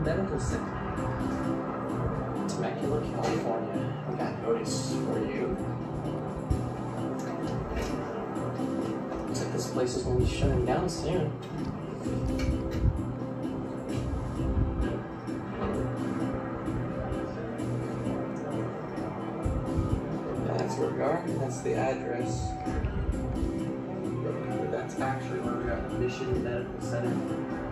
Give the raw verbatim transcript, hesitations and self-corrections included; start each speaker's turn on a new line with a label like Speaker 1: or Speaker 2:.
Speaker 1: Medical Center. Temecula, California. I got notice for you. Looks like this place is going to be shutting down soon. That's where we are, and that's the address. That's actually where we are, the Mission Medical Center.